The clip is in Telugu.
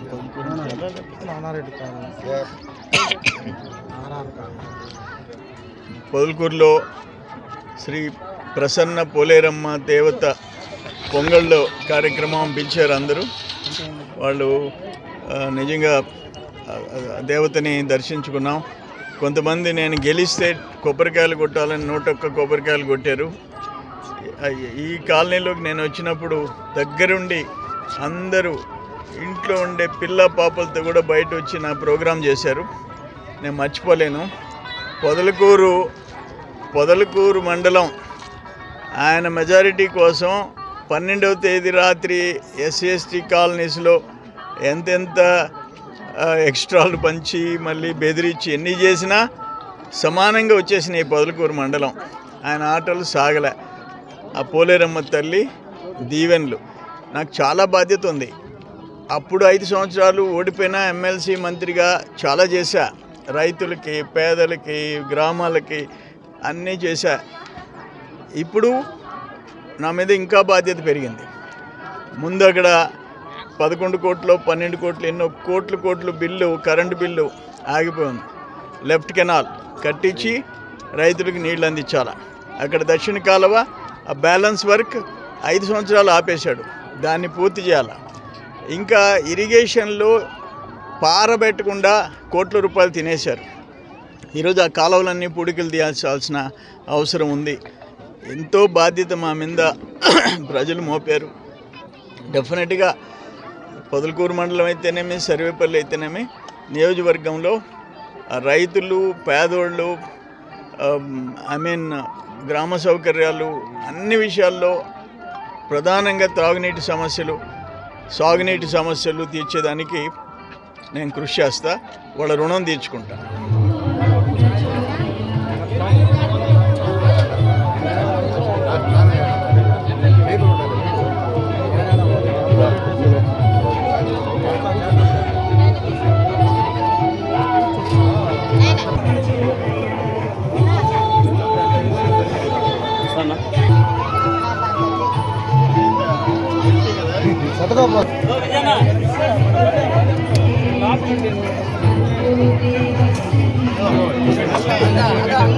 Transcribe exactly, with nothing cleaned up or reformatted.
పొదలకూరులో శ్రీ ప్రసన్న పోలేరమ్మ దేవత పొంగళ్ళు కార్యక్రమం పిలిచారు అందరూ. వాళ్ళు నిజంగా దేవతని దర్శించుకున్నాం. కొంతమంది నేను గెలిస్తే కొబ్బరికాయలు కొట్టాలని నూటొక్క కొబ్బరికాయలు కొట్టారు. ఈ కాలనీలోకి నేను వచ్చినప్పుడు దగ్గరుండి అందరూ ఇంట్లో ఉండే పిల్ల పాపలతో కూడా బయట వచ్చి నా ప్రోగ్రాం చేశారు. నేను మర్చిపోలేను. పొదలకూరు పొదలకూరు మండలం ఆయన మెజారిటీ కోసం పన్నెండవ తేదీ రాత్రి ఎస్సీ ఎస్టీ కాలనీస్లో ఎంతెంత ఎక్స్ట్రాలు పంచి మళ్ళీ బెదిరించి ఎన్ని చేసినా సమానంగా వచ్చేసినాయి పొదలకూరు మండలం. ఆయన ఆటలు సాగలే. ఆ పోలేరమ్మ తల్లి దీవెనలు. నాకు చాలా బాధ్యత ఉంది. అప్పుడు ఐదు సంవత్సరాలు ఓడిపోయిన ఎమ్మెల్సీ మంత్రిగా చాలా చేశా. రైతులకి, పేదలకి, గ్రామాలకి అన్నీ చేశా. ఇప్పుడు నా మీద ఇంకా బాధ్యత పెరిగింది. ముందు అక్కడ పదకొండు కోట్లు పన్నెండు కోట్లు ఎన్నో కోట్లు కోట్లు బిల్లు కరెంటు బిల్లు ఆగిపోయింది. లెఫ్ట్ కెనాల్ కట్టించి రైతులకు నీళ్ళు అందించాలి. అక్కడ దక్షిణ కాలువ ఆ బ్యాలెన్స్ వర్క్ ఐదు సంవత్సరాలు ఆపేశాడు. దాన్ని పూర్తి చేయాలి. ఇంకా ఇరిగేషన్లో పారబెట్టకుండా కోట్ల రూపాయలు తినేశారు. ఈరోజు ఆ కాలువలన్నీ పూడికలు తీయాల్సిన అవసరం ఉంది. ఎంతో బాధ్యత మా మీద ప్రజలు మోపారు. డెఫినెట్గా పొదలకూరు మండలం అయితేనేమి, సర్వేపల్లి అయితేనేమి, నియోజకవర్గంలో రైతులు, పేదోళ్ళు, ఐ మీన్ గ్రామ సౌకర్యాలు అన్ని విషయాల్లో ప్రధానంగా త్రాగునీటి సమస్యలు, సాగునీటి సమస్యలు తీర్చేదానికి నేను కృషి చేస్తా. వాళ్ళ రుణం తీర్చుకుంటాను. సతగా